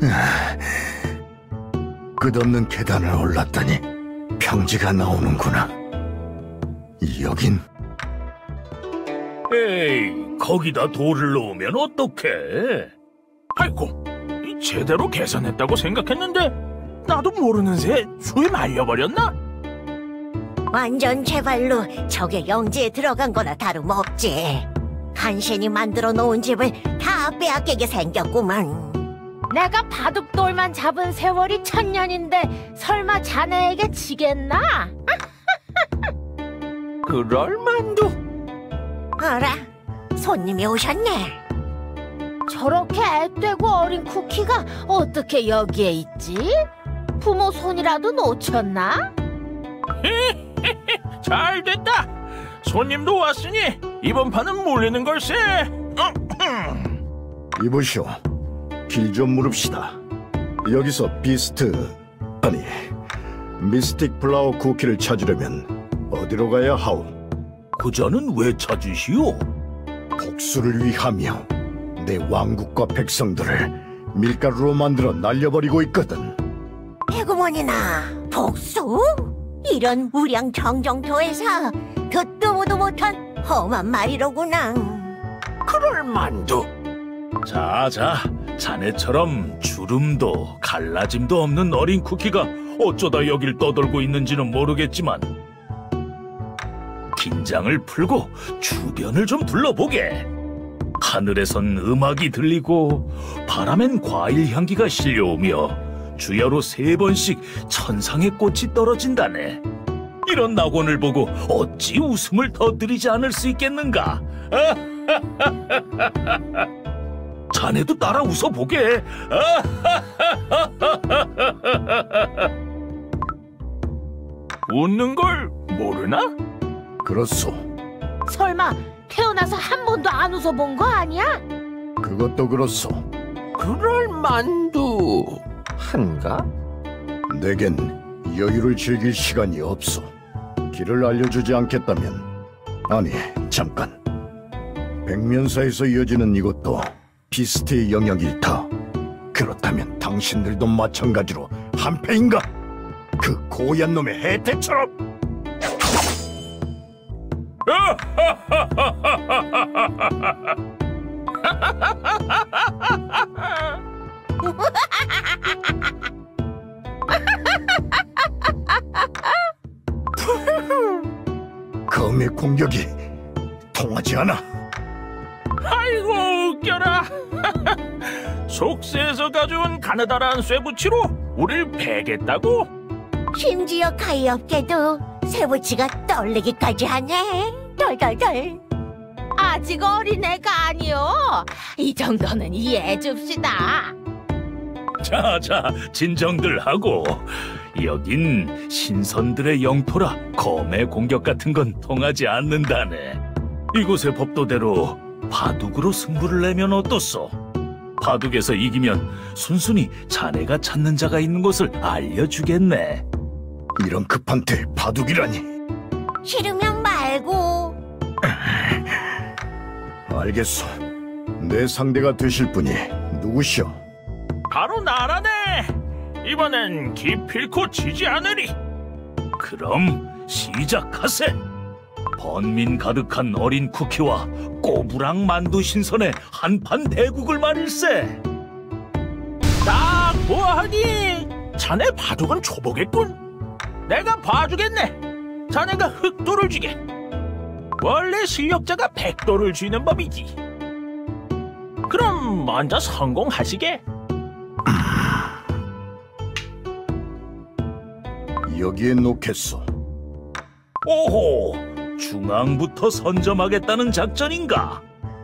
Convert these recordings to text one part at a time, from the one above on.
끝없는 계단을 올랐더니 평지가 나오는구나. 여긴... 에이, 거기다 돌을 놓으면 어떡해? 아이고, 제대로 계산했다고 생각했는데 나도 모르는 새에 수에 말려버렸나? 완전 제발로 적의 영지에 들어간 거나 다름없지. 한신이 만들어 놓은 집을 다 빼앗기게 생겼구만. 내가 바둑돌만 잡은 세월이 1000년인데 설마 자네에게 지겠나? 그럴 만도. 어라, 손님이 오셨네. 저렇게 앳되고 어린 쿠키가 어떻게 여기에 있지? 부모 손이라도 놓쳤나? 잘 됐다. 손님도 왔으니 이번 판은 몰리는 걸세. 이보시오, 길 좀 물읍시다. 여기서 아니 미스틱 플라워 쿠키를 찾으려면 어디로 가야 하오? 그자는 왜 찾으시오? 복수를 위하며 내 왕국과 백성들을 밀가루로 만들어 날려버리고 있거든. 대구먼이나 복수? 이런 우량청정토에서 듣도 보도 못한 험한 말이로구나. 그럴 만도. 자, 자네처럼 주름도 갈라짐도 없는 어린 쿠키가 어쩌다 여길 떠돌고 있는지는 모르겠지만 긴장을 풀고 주변을 좀 둘러보게. 하늘에선 음악이 들리고 바람엔 과일 향기가 실려오며 주야로 3번씩 천상의 꽃이 떨어진다네. 이런 낙원을 보고 어찌 웃음을 터뜨리지 않을 수 있겠는가? 자네도 따라 웃어보게. 웃는 걸 모르나? 그렇소. 설마 태어나서 한 번도 안 웃어본 거 아니야? 그것도 그렇소. 그럴 만도 한가? 내겐 여유를 즐길 시간이 없소. 길을 알려주지 않겠다면, 아니 잠깐, 백면사에서 이어지는 이것도 비스트의 영역일 터. 그렇다면 당신들도 마찬가지로 한패인가? 그 고얀 놈의 해태처럼. 검의 공격이 통하지 않아. 아이고 웃겨라. 속세에서 가져온 가느다란 쇠붙이로 우릴 베겠다고? 심지어 가엾게도 쇠붙이가 떨리기까지 하네. 덜덜덜. 아직 어린애가 아니요. 이 정도는 이해해줍시다. 자, 진정들 하고. 여긴 신선들의 영토라 검의 공격 같은 건 통하지 않는다네. 이곳의 법도대로 바둑으로 승부를 내면 어떻소? 바둑에서 이기면 순순히 자네가 찾는 자가 있는 곳을 알려주겠네. 이런 급한 때 바둑이라니. 싫으면 말고. 알겠소. 내 상대가 되실 분이 누구시오? 바로 나라네. 이번엔 기필코 지지 않으리. 그럼 시작하세. 번민 가득한 어린 쿠키와 꼬부랑 만두 신선의 한판 대국을 말일세. 딱 보아하니 자네 바둑은 초보겠군. 내가 봐주겠네. 자네가 흑도를 쥐게. 원래 실력자가 백도를 쥐는 법이지. 그럼 먼저 성공하시게. 여기에 놓겠소. 오호, 중앙부터 선점하겠다는 작전인가?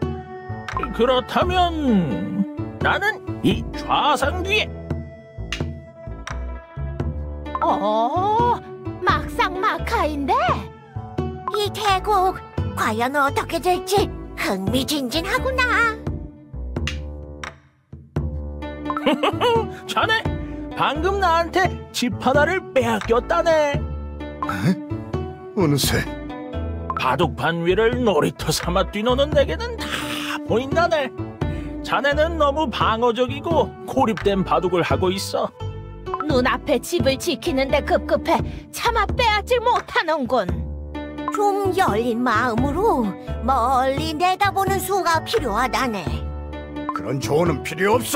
그렇다면 나는 이 좌상 뒤에. 막상막하인데? 이 대국 과연 어떻게 될지 흥미진진하구나. 자네 방금 나한테 집 하나를 빼앗겼다네. 어느새 바둑판 위를 놀이터 삼아 뛰노는 내게는 다 보인다네. 자네는 너무 방어적이고 고립된 바둑을 하고 있어. 눈앞에 집을 지키는데 급급해 차마 빼앗질 못하는군. 좀 열린 마음으로 멀리 내다보는 수가 필요하다네. 그런 조언은 필요 없어.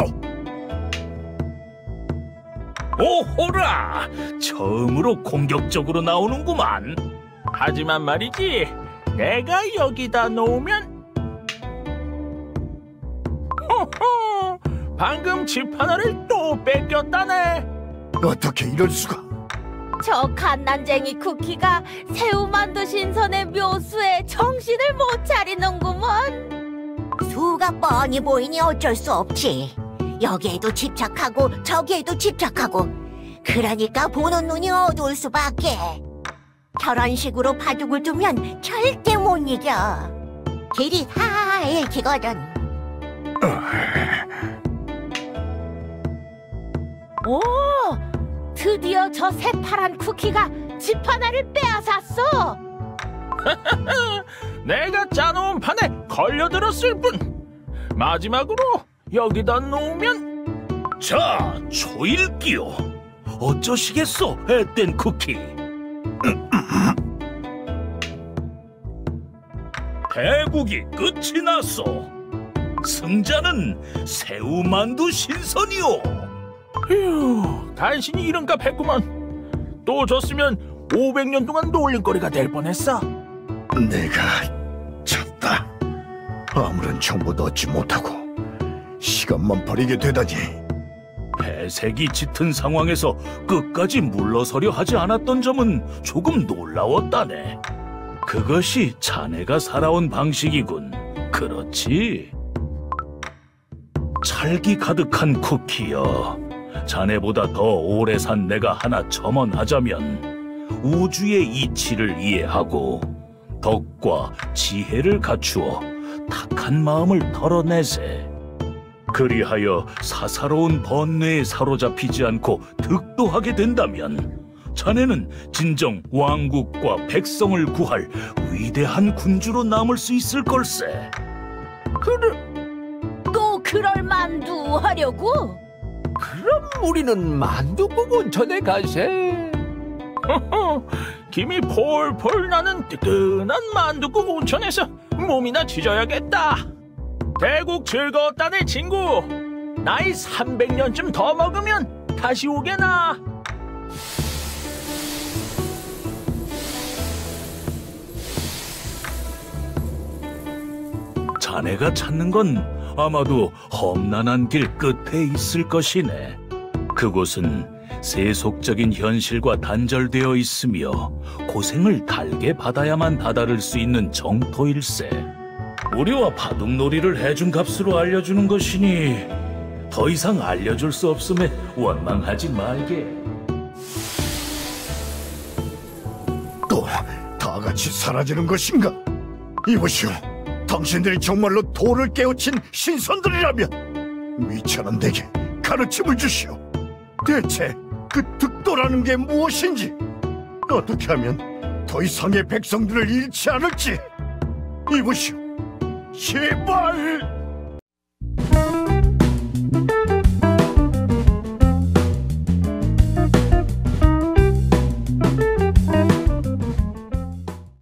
오호라! 처음으로 공격적으로 나오는구만. 하지만 말이지, 내가 여기다 놓으면 호호! 방금 집 하나를 또 뺏겼다네. 어떻게 이럴 수가? 저 갓난쟁이 쿠키가 새우만두 신선의 묘수에 정신을 못 차리는구먼. 수가 뻔히 보이니 어쩔 수 없지. 여기에도 집착하고 저기에도 집착하고. 그러니까 보는 눈이 어두울 수밖에. 저런 식으로 바둑을 두면 절대 못 이겨. 길이 다 읽히거든. 오, 드디어 저 새파란 쿠키가 집 하나를 빼앗았어. 내가 짜놓은 판에 걸려들었을 뿐. 마지막으로 여기다 놓으면 자, 초일기요. 어쩌시겠소, 앳된 쿠키. 대국이 끝이 났소. 승자는 새우만두 신선이요. 휴, 간신히 이른값 했구만. 또 졌으면 500년 동안 놀림거리가 될 뻔했어. 내가 졌다. 아무런 정보도 얻지 못하고 시간만 버리게 되다니. 배색이 짙은 상황에서 끝까지 물러서려 하지 않았던 점은 조금 놀라웠다네. 그것이 자네가 살아온 방식이군. 그렇지? 찰기 가득한 쿠키여. 자네보다 더 오래 산 내가 하나 첨언하자면 우주의 이치를 이해하고 덕과 지혜를 갖추어 탁한 마음을 털어내세. 그리하여 사사로운 번뇌에 사로잡히지 않고 득도하게 된다면 자네는 진정 왕국과 백성을 구할 위대한 군주로 남을 수 있을 걸세. 또 그럴 만두 하려고? 그럼 우리는 만두국 온천에 가세. 김이 폴폴 나는 뜨끈한 만두국 온천에서 몸이나 지져야겠다. 대국 즐거웠다네 친구. 나이 300년쯤 더 먹으면 다시 오게나. 자네가 찾는 건 아마도 험난한 길 끝에 있을 것이네. 그곳은 세속적인 현실과 단절되어 있으며 고생을 달게 받아야만 다다를 수 있는 정토일세. 우리와 바둑놀이를 해준 값으로 알려주는 것이니 더 이상 알려줄 수 없음에 원망하지 말게. 또 다 같이 사라지는 것인가? 이보시오, 당신들이 정말로 도를 깨우친 신선들이라면 미천한 내게 가르침을 주시오. 대체 그 득도라는 게 무엇인지, 어떻게 하면 더 이상의 백성들을 잃지 않을지. 이보시오, 제발.